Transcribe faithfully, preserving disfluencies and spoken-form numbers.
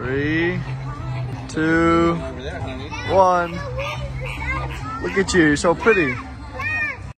Three, two, one. Look at you, so pretty.